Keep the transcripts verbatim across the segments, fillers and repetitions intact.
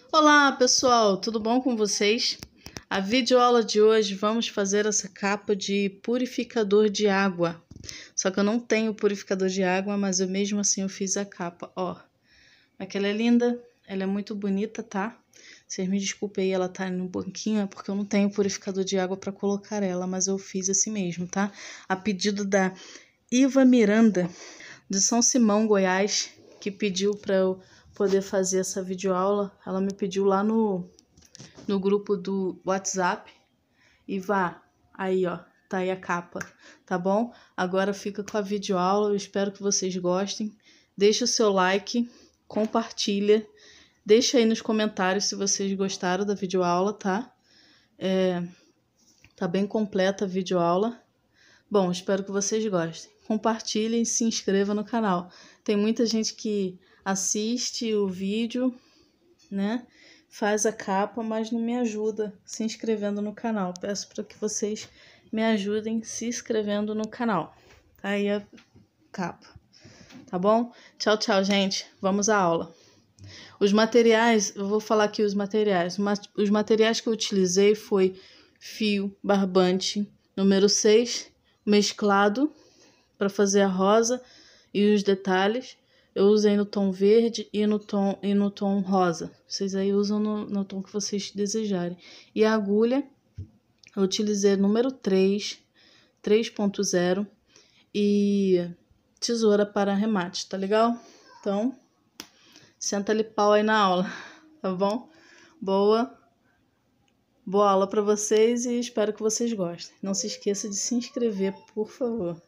Olá pessoal, tudo bom com vocês? A videoaula de hoje vamos fazer essa capa de purificador de água. Só que eu não tenho purificador de água, mas eu mesmo assim eu fiz a capa, ó. Aquela é linda, ela é muito bonita, tá? Vocês me desculpem aí, ela tá no banquinho, é porque eu não tenho purificador de água para colocar ela, mas eu fiz assim mesmo, tá? A pedido da Iva Miranda, de São Simão, Goiás, que pediu para eu poder fazer essa videoaula. Ela me pediu lá no, no grupo do WhatsApp. E vá, aí ó, tá aí a capa, tá bom? Agora fica com a videoaula, eu espero que vocês gostem. Deixa o seu like, compartilha, deixa aí nos comentários se vocês gostaram da videoaula, tá? É, tá bem completa a videoaula. Bom, espero que vocês gostem. Compartilhem e se inscrevam no canal. Tem muita gente que assiste o vídeo, né? Faz a capa, mas não me ajuda se inscrevendo no canal. Peço para que vocês me ajudem se inscrevendo no canal. Tá aí a capa. Tá bom? Tchau, tchau, gente. Vamos à aula. Os materiais, eu vou falar aqui os materiais. Os materiais que eu utilizei foi fio barbante número seis, mesclado para fazer a rosa e os detalhes. Eu usei no tom verde e no tom, e no tom rosa. Vocês aí usam no, no tom que vocês desejarem. E a agulha, eu utilizei número três, três ponto zero e tesoura para arremate, tá legal? Então, senta ali pau aí na aula, tá bom? Boa, boa aula para vocês e espero que vocês gostem. Não se esqueça de se inscrever, por favor.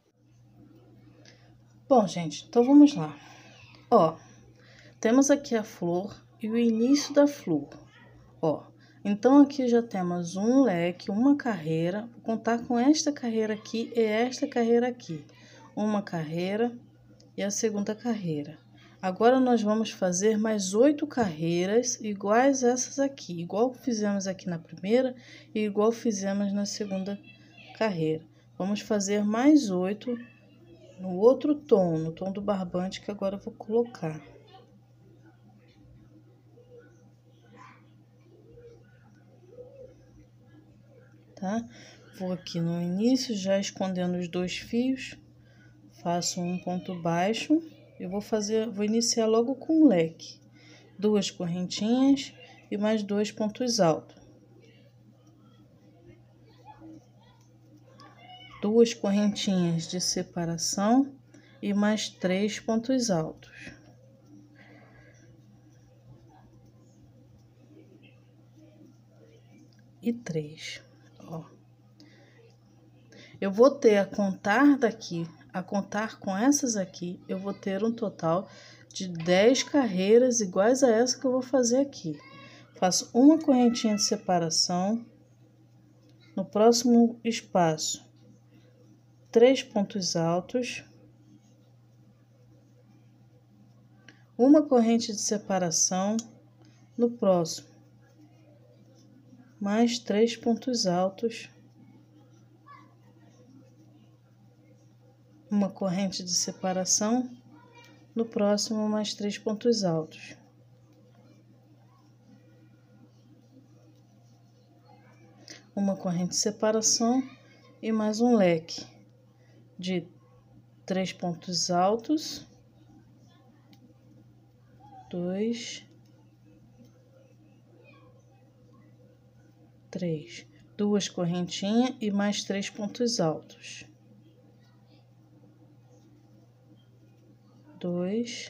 Bom, gente, então vamos lá. Ó, temos aqui a flor e o início da flor. Ó, então aqui já temos um leque, uma carreira. Vou contar com esta carreira aqui e esta carreira aqui. Uma carreira e a segunda carreira. Agora nós vamos fazer mais oito carreiras iguais a essas aqui. Igual fizemos aqui na primeira e igual fizemos na segunda carreira. Vamos fazer mais oito no outro tom, no tom do barbante que agora eu vou colocar. Tá? Vou aqui no início, já escondendo os dois fios, faço um ponto baixo. Eu vou fazer, vou iniciar logo com um leque, duas correntinhas e mais dois pontos altos. Duas correntinhas de separação e mais três pontos altos. E três, ó. Eu vou ter a contar daqui, a contar com essas aqui, eu vou ter um total de dez carreiras iguais a essa que eu vou fazer aqui. Faço uma correntinha de separação, no próximo espaço, três pontos altos, uma corrente de separação, no próximo, mais três pontos altos, uma corrente de separação, no próximo, mais três pontos altos. Uma corrente de separação e mais um leque de três pontos altos, dois, três, duas correntinhas e mais três pontos altos, dois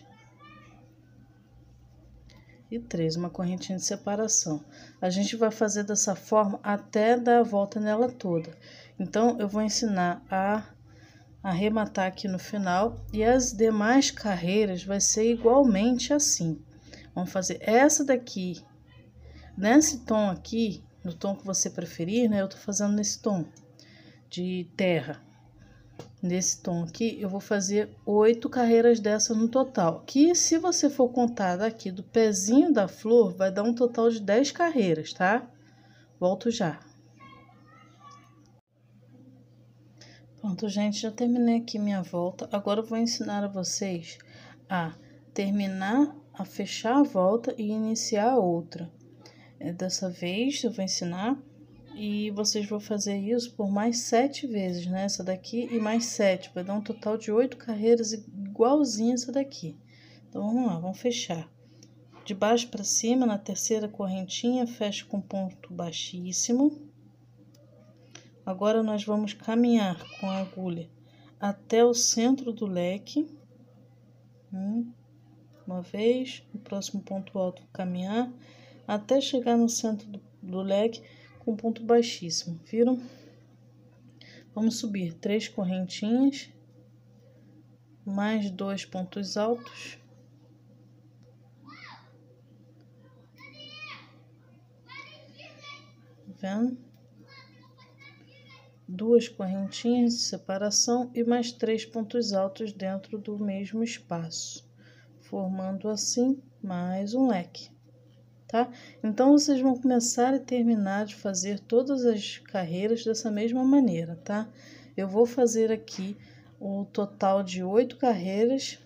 e três, uma correntinha de separação. A gente vai fazer dessa forma até dar a volta nela toda. Então, eu vou ensinar a arrematar aqui no final e as demais carreiras vai ser igualmente assim. Vamos fazer essa daqui, nesse tom aqui, no tom que você preferir, né? Eu tô fazendo nesse tom de terra. Nesse tom aqui, eu vou fazer oito carreiras dessa no total. Que se você for contar daqui do pezinho da flor, vai dar um total de dez carreiras, tá? Volto já. Pronto, gente, já terminei aqui minha volta. Agora eu vou ensinar a vocês a terminar a fechar a volta e iniciar a outra. É, dessa vez eu vou ensinar e vocês vão fazer isso por mais sete vezes, né? Essa daqui e mais sete, vai dar um total de oito carreiras igualzinha essa daqui. Então vamos lá, vamos fechar. De baixo para cima, na terceira correntinha, fecha com ponto baixíssimo. Agora nós vamos caminhar com a agulha até o centro do leque. Um, uma vez, no próximo ponto alto caminhar até chegar no centro do, do leque com ponto baixíssimo, viram? Vamos subir três correntinhas, mais dois pontos altos. Vendo? Duas correntinhas de separação e mais três pontos altos dentro do mesmo espaço, formando assim mais um leque, tá? Então, vocês vão começar e terminar de fazer todas as carreiras dessa mesma maneira, tá? Eu vou fazer aqui o total de oito carreiras,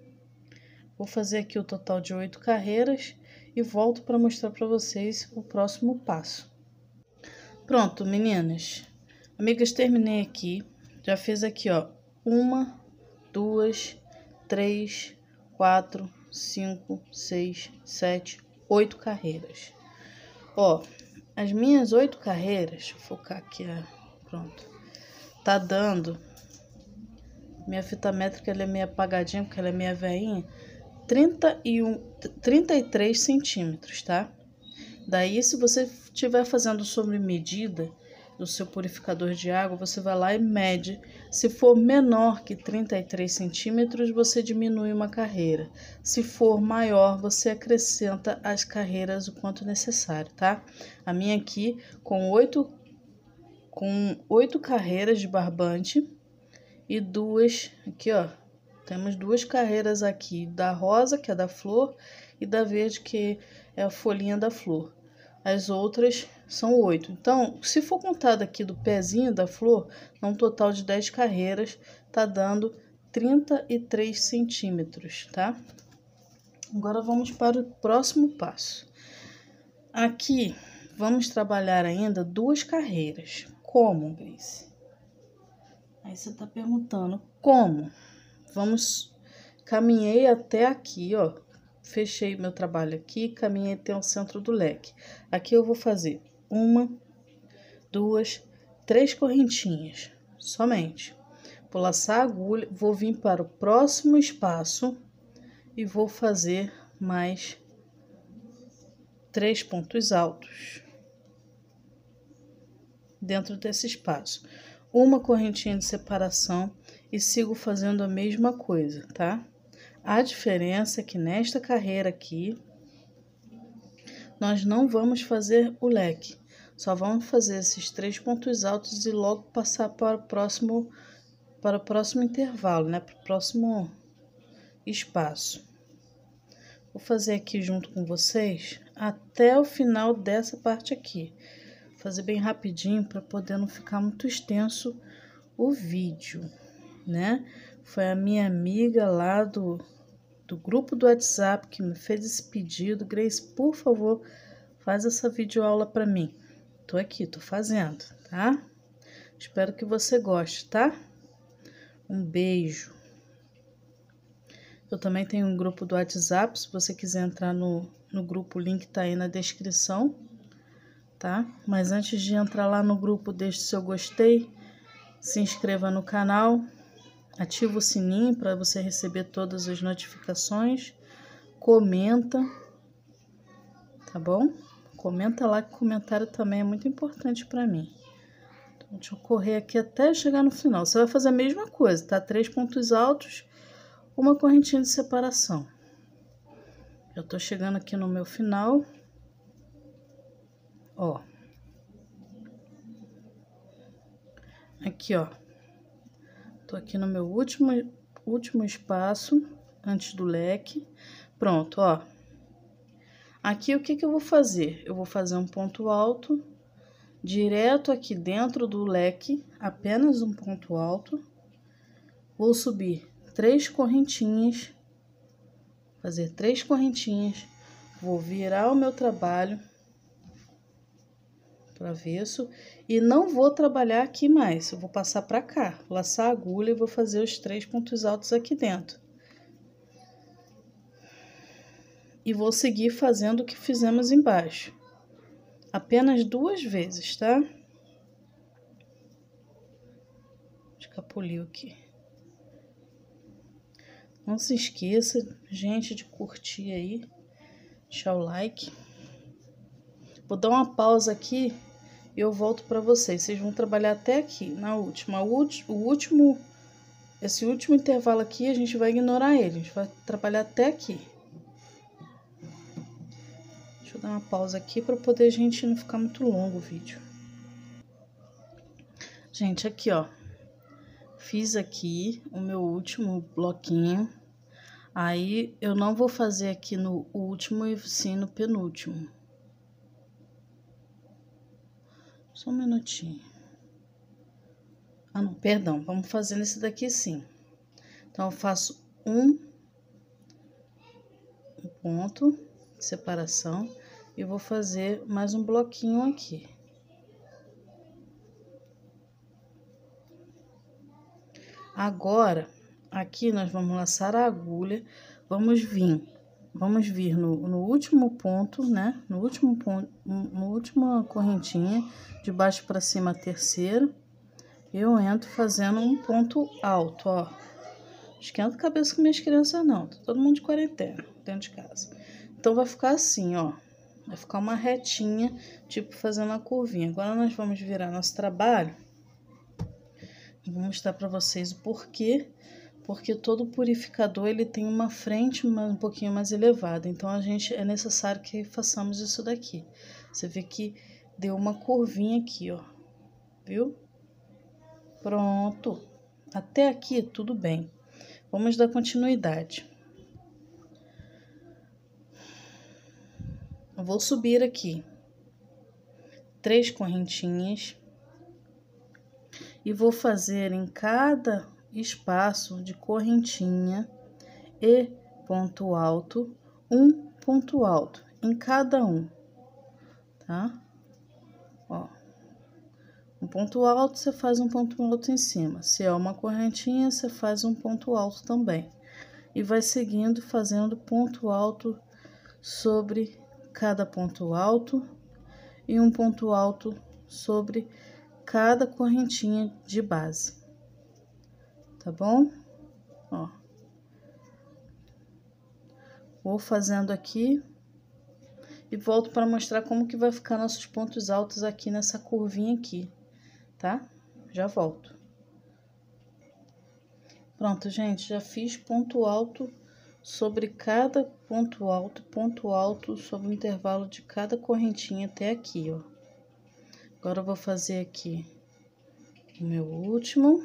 vou fazer aqui o total de oito carreiras e volto para mostrar para vocês o próximo passo. Pronto, meninas. Amigas, terminei aqui. Já fiz aqui, ó, uma, duas, três, quatro, cinco, seis, sete, oito carreiras. Ó, as minhas oito carreiras, deixa eu focar aqui, ó, pronto. Tá dando, minha fita métrica ela é meio apagadinha, porque ela é meio velhinha, trinta e um, trinta e três centímetros, tá? Daí, se você estiver fazendo sobre medida do seu purificador de água, você vai lá e mede. Se for menor que trinta e três centímetros, você diminui uma carreira. Se for maior, você acrescenta as carreiras o quanto necessário, tá? A minha aqui, com oito, com oito carreiras de barbante e duas, aqui ó, temos duas carreiras aqui, da rosa, que é da flor, e da verde, que é a folhinha da flor. As outras são oito. Então, se for contar daqui do pezinho da flor, num total de dez carreiras, tá dando trinta e três centímetros, tá? Agora vamos para o próximo passo. Aqui, vamos trabalhar ainda duas carreiras. Como, Grace? Aí você tá perguntando, como? Vamos, caminhei até aqui, ó. Fechei meu trabalho aqui, caminhei até o centro do leque. Aqui eu vou fazer uma, duas, três correntinhas, somente. Vou laçar a agulha, vou vir para o próximo espaço e vou fazer mais três pontos altos dentro desse espaço. Uma correntinha de separação e sigo fazendo a mesma coisa, tá? A diferença é que nesta carreira aqui, nós não vamos fazer o leque. Só vamos fazer esses três pontos altos e logo passar para o próximo, para o próximo intervalo, né? Para o próximo espaço. Vou fazer aqui junto com vocês até o final dessa parte aqui. Vou fazer bem rapidinho para poder não ficar muito extenso o vídeo, né? Foi a minha amiga lá do... do grupo do WhatsApp que me fez esse pedido. Grace, por favor, faz essa videoaula para mim. Tô aqui, tô fazendo, tá? Espero que você goste, tá? Um beijo. Eu também tenho um grupo do WhatsApp, se você quiser entrar no, no grupo, o link tá aí na descrição, tá? Mas antes de entrar lá no grupo, deixe seu gostei, se inscreva no canal, ativa o sininho para você receber todas as notificações. Comenta, tá bom? Comenta lá, que comentário também é muito importante para mim. Então, deixa eu correr aqui até chegar no final. Você vai fazer a mesma coisa, tá? Três pontos altos, uma correntinha de separação. Eu tô chegando aqui no meu final. Ó. Aqui, ó. Tô aqui no meu último, último espaço, antes do leque. Pronto, ó. Aqui, o que que eu vou fazer? Eu vou fazer um ponto alto, direto aqui dentro do leque, apenas um ponto alto. Vou subir três correntinhas, fazer três correntinhas, vou virar o meu trabalho para avesso e não vou trabalhar aqui mais, eu vou passar para cá, laçar a agulha e vou fazer os três pontos altos aqui dentro. E vou seguir fazendo o que fizemos embaixo, apenas duas vezes, tá? Escapuliu aqui. Não se esqueça, gente, de curtir aí, deixar o like. Vou dar uma pausa aqui e eu volto para vocês. Vocês vão trabalhar até aqui, na última. O, o último, esse último intervalo aqui, a gente vai ignorar ele. A gente vai trabalhar até aqui. Deixa eu dar uma pausa aqui para poder a gente não ficar muito longo o vídeo. Gente, aqui, ó. Fiz aqui o meu último bloquinho. Aí, eu não vou fazer aqui no último e sim no penúltimo. Só um minutinho. Ah, não, perdão. Vamos fazer nesse daqui sim. Então, eu faço um, um ponto de separação e vou fazer mais um bloquinho aqui. Agora, aqui nós vamos laçar a agulha, vamos vir, vamos vir no, no último ponto, né? No último ponto, no última correntinha, de baixo para cima a terceira, eu entro fazendo um ponto alto, ó. Esquenta a cabeça com minhas crianças não, tá todo mundo de quarentena, dentro de casa. Então, vai ficar assim, ó, vai ficar uma retinha, tipo fazendo uma curvinha. Agora, nós vamos virar nosso trabalho. Vou mostrar para vocês o porquê, porque todo purificador ele tem uma frente um pouquinho mais elevada, então a gente é necessário que façamos isso daqui. Você vê que deu uma curvinha aqui, ó, viu? Pronto, até aqui tudo bem. Vamos dar continuidade. Eu vou subir aqui três correntinhas. E vou fazer em cada espaço de correntinha e ponto alto, um ponto alto em cada um, tá? Ó, um ponto alto, você faz um ponto alto em cima. Se é uma correntinha, você faz um ponto alto também. E vai seguindo, fazendo ponto alto sobre cada ponto alto e um ponto alto sobre cada correntinha de base, tá bom? Ó, vou fazendo aqui e volto para mostrar como que vai ficar nossos pontos altos aqui nessa curvinha aqui, tá? Já volto. Pronto, gente, já fiz ponto alto sobre cada ponto alto, ponto alto sobre o intervalo de cada correntinha até aqui, ó. Agora, eu vou fazer aqui o meu último.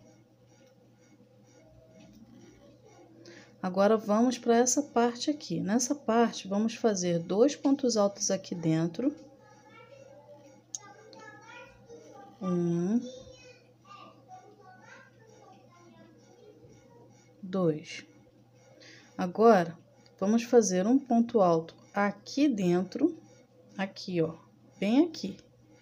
Agora, vamos para essa parte aqui. Nessa parte, vamos fazer dois pontos altos aqui dentro. Um. Dois. Agora, vamos fazer um ponto alto aqui dentro. Aqui, ó. Bem aqui.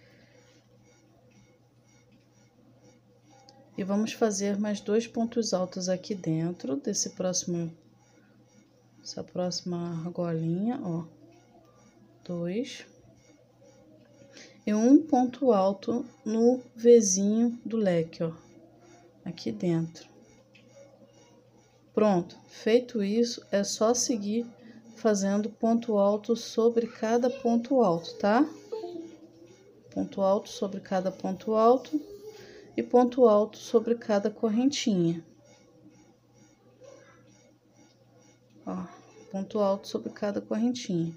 E vamos fazer mais dois pontos altos aqui dentro desse próximo, essa próxima argolinha, ó. Dois. E um ponto alto no Vzinho do leque, ó. Aqui dentro. Pronto. Feito isso, é só seguir fazendo ponto alto sobre cada ponto alto, tá? Ponto alto sobre cada ponto alto. E ponto alto sobre cada correntinha. Ó, ponto alto sobre cada correntinha.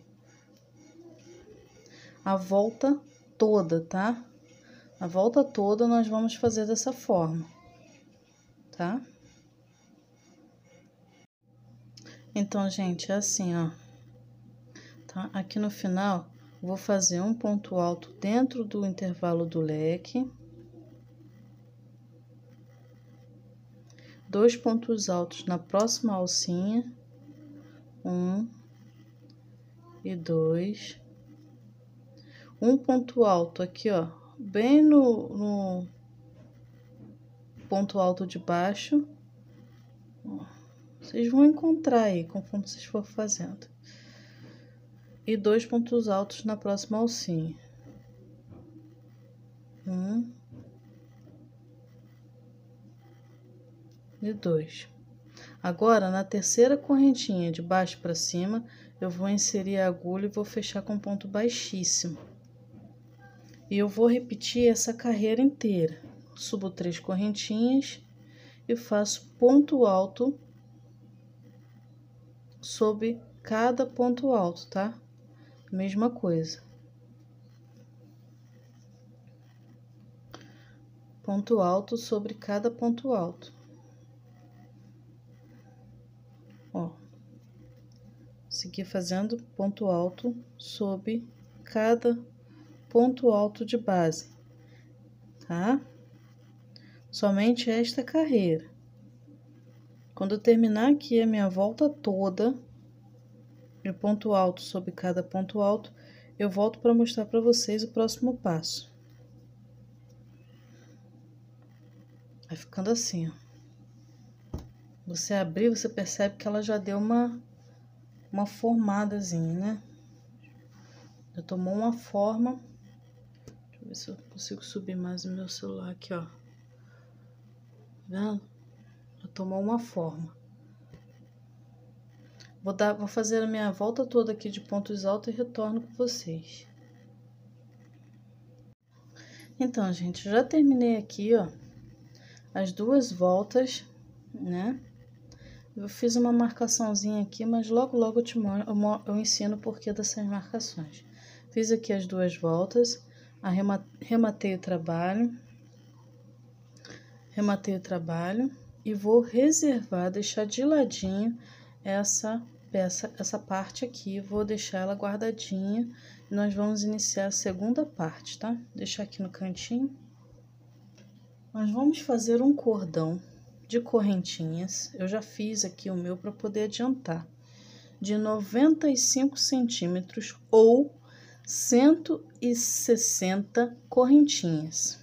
A volta toda, tá? A volta toda nós vamos fazer dessa forma, tá? Então, gente, é assim, ó. Tá? Aqui no final, vou fazer um ponto alto dentro do intervalo do leque. Dois pontos altos na próxima alcinha, Um e dois. Um ponto alto aqui, ó, bem no, no ponto alto de baixo. Ó, vocês vão encontrar aí, conforme vocês for fazendo. E dois pontos altos na próxima alcinha. Um e dois. Agora, na terceira correntinha de baixo para cima, eu vou inserir a agulha e vou fechar com ponto baixíssimo. E eu vou repetir essa carreira inteira. Subo três correntinhas e faço ponto alto sobre cada ponto alto, tá? Mesma coisa. Ponto alto sobre cada ponto alto. Ó. Seguir fazendo ponto alto sobre cada ponto alto de base, tá? Somente esta carreira. Quando eu terminar aqui a minha volta toda de ponto alto sobre cada ponto alto, eu volto para mostrar para vocês o próximo passo. Vai ficando assim, ó. Você abrir, você percebe que ela já deu uma uma formadazinha, né? Já tomou uma forma. Deixa eu ver se eu consigo subir mais o meu celular aqui, ó. Tá vendo? Já tomou uma forma. Vou dar, vou fazer a minha volta toda aqui de pontos altos e retorno com vocês. Então, gente, já terminei aqui, ó, as duas voltas, né? Eu fiz uma marcaçãozinha aqui, mas logo, logo eu, te, eu, eu ensino o porquê dessas marcações. Fiz aqui as duas voltas, arrematei o trabalho, rematei o trabalho e vou reservar, deixar de ladinho essa peça, essa parte aqui, vou deixar ela guardadinha e nós vamos iniciar a segunda parte, tá? Deixar aqui no cantinho. Nós vamos fazer um cordão de correntinhas, eu já fiz aqui o meu para poder adiantar, de noventa e cinco centímetros ou cento e sessenta correntinhas.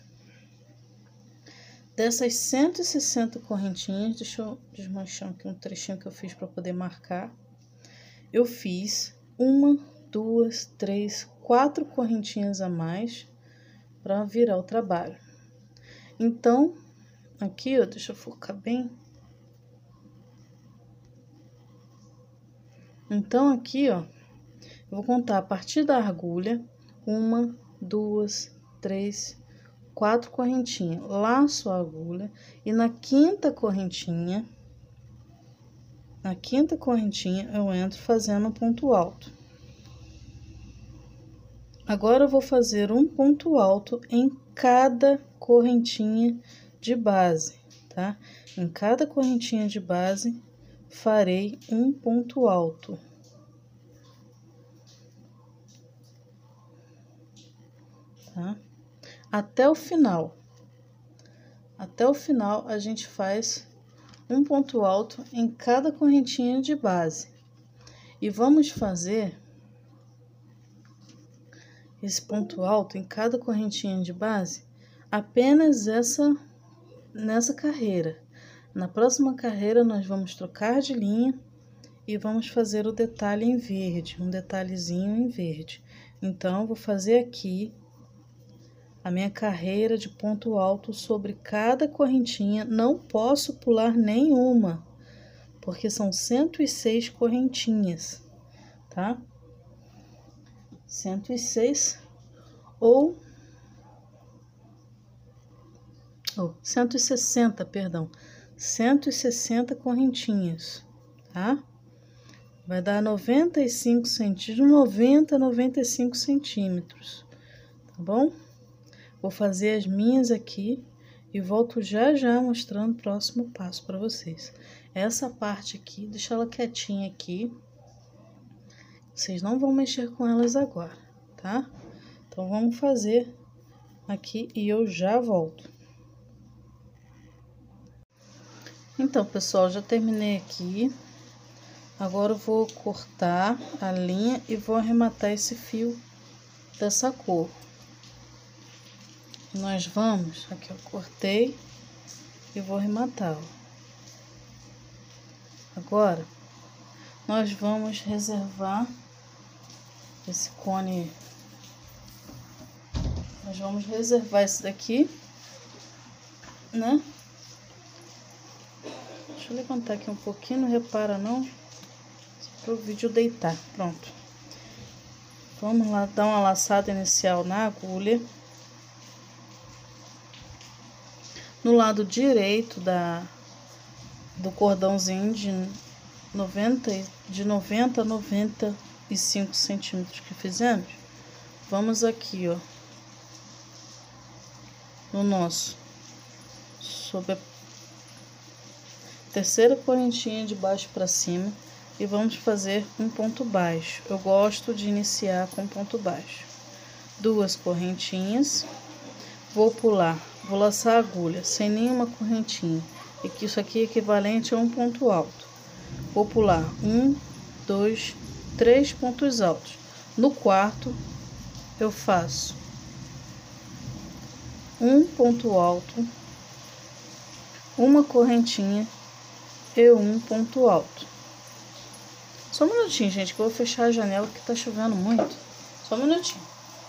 Dessas cento e sessenta correntinhas, deixa eu desmanchar aqui um trechinho que eu fiz para poder marcar. Eu fiz uma, duas, três, quatro correntinhas a mais para virar o trabalho. Então, aqui, ó, deixa eu focar bem. Então, aqui, ó, eu vou contar a partir da agulha, uma, duas, três, quatro correntinhas. Laço a agulha e na quinta correntinha, na quinta correntinha, eu entro fazendo um ponto alto. Agora, eu vou fazer um ponto alto em cada correntinha de base, tá? Em cada correntinha de base, farei um ponto alto. Tá? Até o final. Até o final, a gente faz um ponto alto em cada correntinha de base. E vamos fazer esse ponto alto em cada correntinha de base apenas essa nessa carreira. Na próxima carreira nós vamos trocar de linha e vamos fazer o detalhe em verde, um detalhezinho em verde. Então, eu vou fazer aqui a minha carreira de ponto alto sobre cada correntinha. Não posso pular nenhuma, porque são cento e seis correntinhas, tá? cento e seis ou oh, cento e sessenta, perdão, cento e sessenta correntinhas, tá? Vai dar noventa e cinco centímetros, noventa, noventa e cinco centímetros, tá bom? Vou fazer as minhas aqui e volto já já mostrando o próximo passo para vocês. Essa parte aqui, deixa ela quietinha aqui. Vocês não vão mexer com elas agora, tá? Então, vamos fazer aqui e eu já volto. Então, pessoal, já terminei aqui Agora eu vou cortar a linha e vou arrematar esse fio dessa cor. Nós vamos, aqui eu cortei e vou arrematar, ó. Agora, nós vamos reservar esse cone, nós vamos reservar esse daqui, né? Deixa eu levantar aqui um pouquinho, não repara não, para o vídeo deitar. Pronto. Vamos lá dar uma laçada inicial na agulha. No lado direito da, do cordãozinho de noventa, de noventa a noventa e cinco centímetros que fizemos, vamos aqui, ó, no nosso, sobre a terceira correntinha de baixo para cima, e vamos fazer um ponto baixo. Eu gosto de iniciar com ponto baixo. Duas correntinhas, vou pular, vou laçar a agulha sem nenhuma correntinha, e que isso aqui é equivalente a um ponto alto. Vou pular um, dois, três pontos altos. No quarto, eu faço um ponto alto, uma correntinha e um ponto alto. Só um minutinho, gente, que eu vou fechar a janela que tá chovendo muito. Só um minutinho.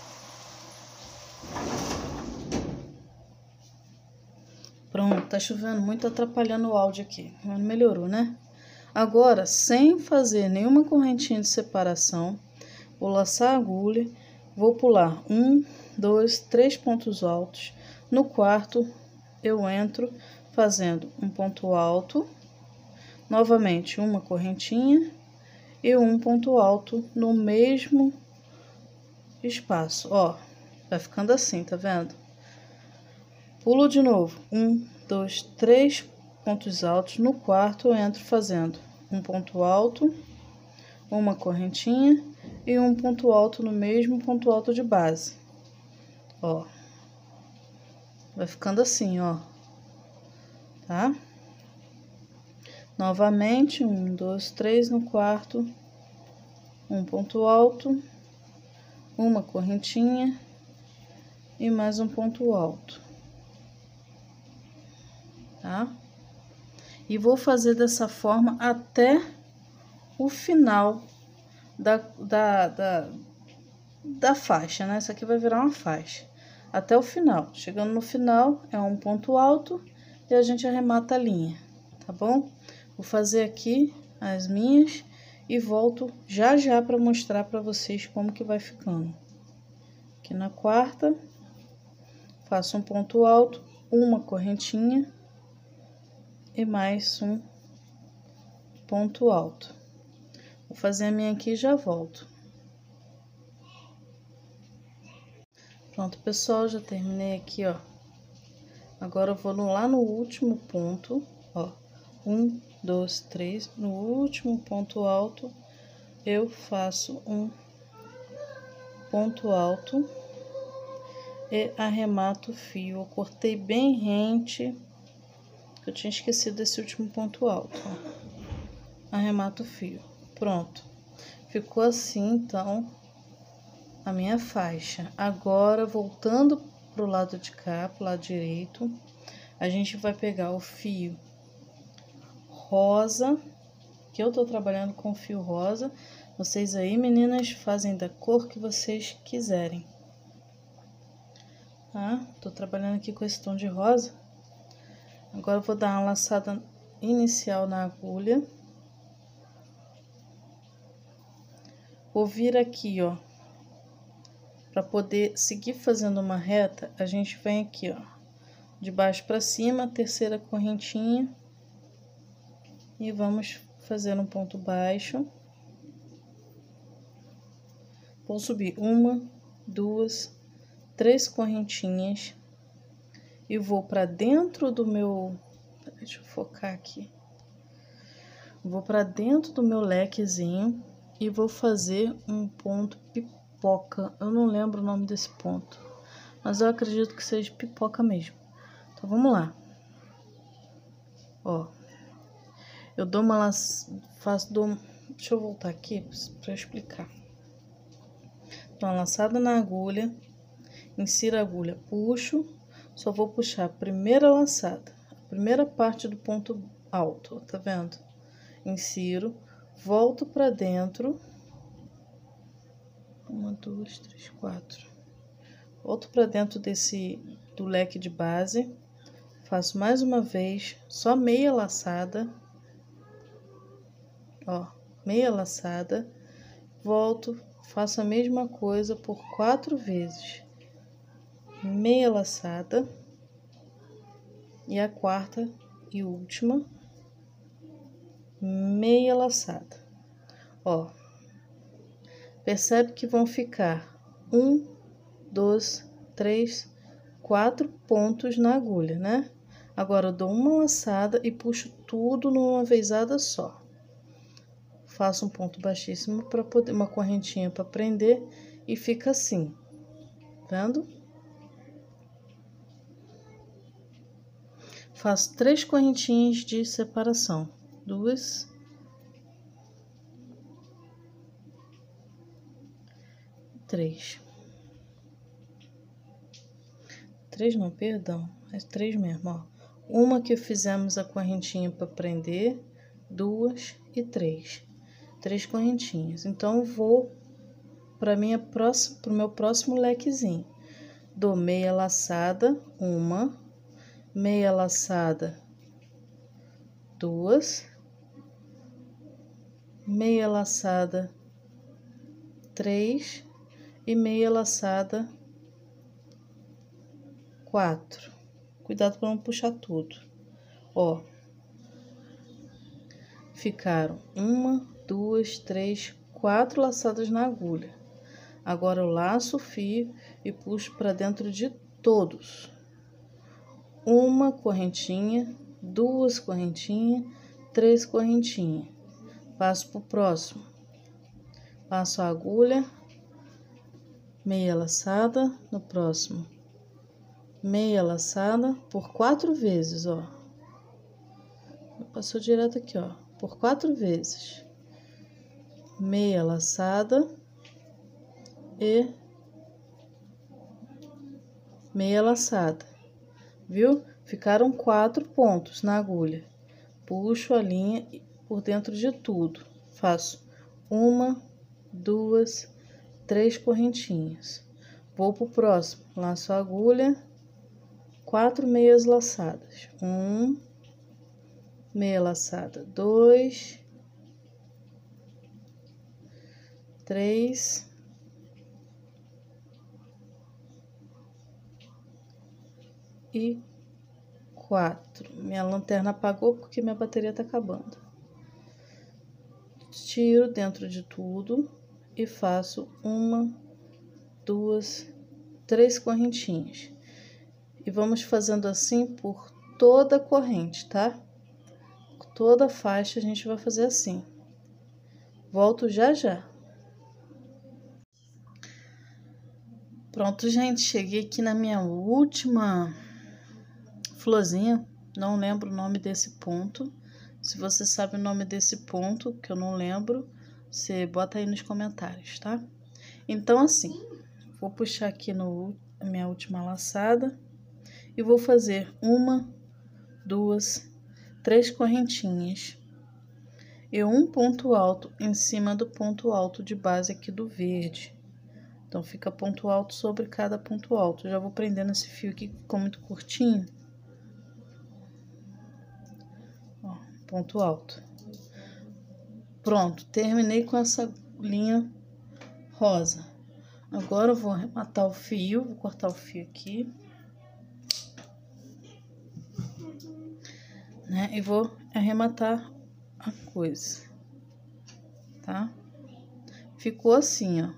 Pronto, tá chovendo muito, atrapalhando o áudio aqui. Mas melhorou, né? Agora, sem fazer nenhuma correntinha de separação, vou laçar a agulha, vou pular um, dois, três pontos altos. No quarto, eu entro fazendo um ponto alto, novamente uma correntinha e um ponto alto no mesmo espaço. Ó, vai ficando assim, tá vendo? Pulo de novo, um, dois, três pontos altos. No quarto, eu entro fazendo um ponto alto, uma correntinha e um ponto alto no mesmo ponto alto de base. Ó, vai ficando assim, ó, tá? Novamente, um, dois, três no quarto, um ponto alto, uma correntinha e mais um ponto alto. Tá? E vou fazer dessa forma até o final da, da, da, da faixa, né? Isso aqui vai virar uma faixa. Até o final. Chegando no final, é um ponto alto e a gente arremata a linha, tá bom? Vou fazer aqui as minhas e volto já já para mostrar para vocês como que vai ficando. Aqui na quarta, faço um ponto alto, uma correntinha e mais um ponto alto. Vou fazer a minha aqui e já volto. Pronto, pessoal, já terminei aqui, ó. Agora eu vou no, lá no último ponto, ó. Um, dois, três. No último ponto alto, eu faço um ponto alto e arremato o fio. Eu cortei bem rente. Eu tinha esquecido desse último ponto alto, ó. Arremato o fio. Pronto. Ficou assim, então, a minha faixa. Agora, voltando pro lado de cá, pro lado direito, a gente vai pegar o fio rosa, que eu tô trabalhando com fio rosa. Vocês aí, meninas, fazem da cor que vocês quiserem. Tá? Tô trabalhando aqui com esse tom de rosa. Agora eu vou dar uma laçada inicial na agulha. Vou vir aqui, ó. Para poder seguir fazendo uma reta, a gente vem aqui, ó. De baixo para cima, terceira correntinha. E vamos fazer um ponto baixo. Vou subir uma, duas, três correntinhas. E vou para dentro do meu... Deixa eu focar aqui. Vou para dentro do meu lequezinho e vou fazer um ponto pipoca. Eu não lembro o nome desse ponto, mas eu acredito que seja pipoca mesmo. Então, vamos lá. Ó, eu dou uma... faço... Dou, Deixa eu voltar aqui para explicar. Dou uma laçada na agulha, insiro a agulha, puxo, só vou puxar a primeira laçada, a primeira parte do ponto alto, tá vendo? Insiro, volto para dentro, uma, duas, três, quatro, volto para dentro desse, do leque de base, faço mais uma vez, só meia laçada, ó, meia laçada, volto, faço a mesma coisa por quatro vezes, meia laçada, e a quarta e última, meia laçada, ó, percebe que vão ficar um, dois, três, quatro pontos na agulha, né? Agora eu dou uma laçada e puxo tudo numa vezada só. Faço um ponto baixíssimo para poder, uma correntinha para prender e fica assim, vendo? Faço três correntinhas de separação, duas, três, três não, perdão, é três mesmo, ó. Uma que fizemos a correntinha para prender, duas e três. Três correntinhas. Então, eu vou para minha próxima, pro meu próximo lequezinho. Dou meia laçada, uma, meia laçada, duas, meia laçada, três e meia laçada, quatro. Cuidado para não puxar tudo. Ó, ficaram uma, duas, três, quatro laçadas na agulha. Agora eu laço o fio e puxo para dentro de todos. Uma correntinha, duas correntinhas, três correntinhas. Passo pro próximo. Passo a agulha, meia laçada no próximo. Meia laçada por quatro vezes, ó. Passou direto aqui, ó, por quatro vezes. Meia laçada e meia laçada, viu? Ficaram quatro pontos na agulha. Puxo a linha por dentro de tudo. Faço uma, duas, três correntinhas. Vou pro próximo. Laço a agulha, quatro meias laçadas. Um, meia laçada, dois, três, e quatro. Minha lanterna apagou porque minha bateria tá acabando. Tiro dentro de tudo e faço uma, duas, três correntinhas. E vamos fazendo assim por toda a corrente, tá? Toda a faixa a gente vai fazer assim. Volto já já. Pronto, gente, cheguei aqui na minha última florzinha, não lembro o nome desse ponto. Se você sabe o nome desse ponto, que eu não lembro, você bota aí nos comentários, tá? Então, assim, vou puxar aqui no a minha última laçada e vou fazer uma, duas, três correntinhas e um ponto alto em cima do ponto alto de base aqui do verde. Então, fica ponto alto sobre cada ponto alto. Eu já vou prendendo esse fio aqui, que ficou muito curtinho. Ó, ponto alto. Pronto, terminei com essa linha rosa. Agora, eu vou arrematar o fio, vou cortar o fio aqui. Né? E vou arrematar a coisa, tá? Ficou assim, ó.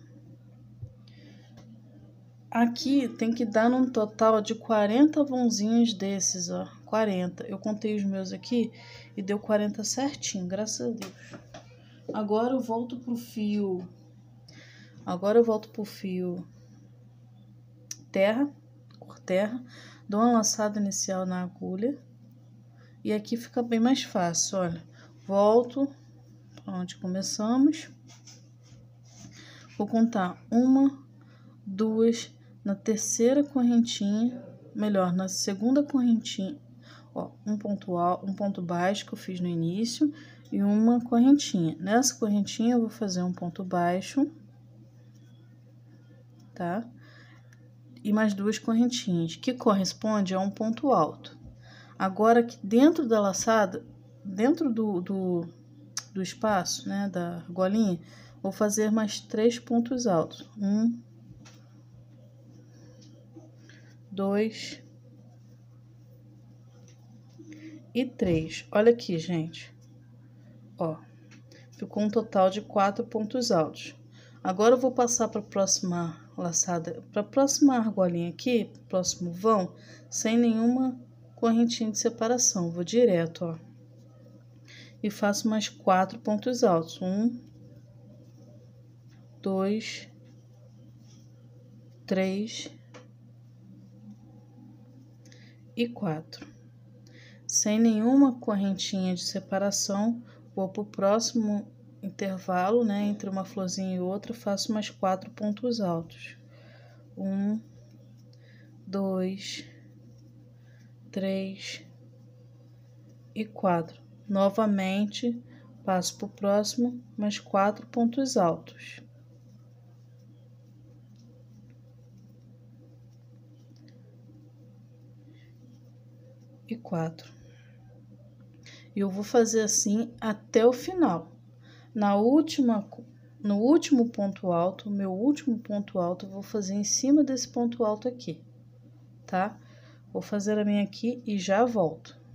Aqui tem que dar num total de quarenta vãozinhos desses, ó. quarenta. Eu contei os meus aqui e deu quarenta certinho, graças a Deus. Agora eu volto pro fio. Agora eu volto pro fio terra, cor terra. Dou uma laçada inicial na agulha. E aqui fica bem mais fácil, olha. Volto, onde começamos. Vou contar uma, duas, na terceira correntinha, melhor, na segunda correntinha, ó, um ponto alto, um ponto baixo que eu fiz no início e uma correntinha. Nessa correntinha eu vou fazer um ponto baixo, tá? E mais duas correntinhas, que corresponde a um ponto alto. Agora, aqui dentro da laçada, dentro do, do, do espaço, né, da argolinha, vou fazer mais três pontos altos. Um, dois e três. Olha aqui, gente. Ó, ficou um total de quatro pontos altos. Agora eu vou passar para a próxima laçada, para a próxima argolinha aqui, próximo vão, sem nenhuma correntinha de separação. Vou direto, ó, e faço mais quatro pontos altos. Um, dois, três e quatro. Sem nenhuma correntinha de separação, vou para o próximo intervalo, né, entre uma florzinha e outra, faço mais quatro pontos altos. Um, dois, três e quatro. Novamente, passo para o próximo, mais quatro pontos altos. E quatro. E eu vou fazer assim até o final. Na última, no último ponto alto, meu último ponto alto, eu vou fazer em cima desse ponto alto aqui, tá? Vou fazer a minha aqui e já volto.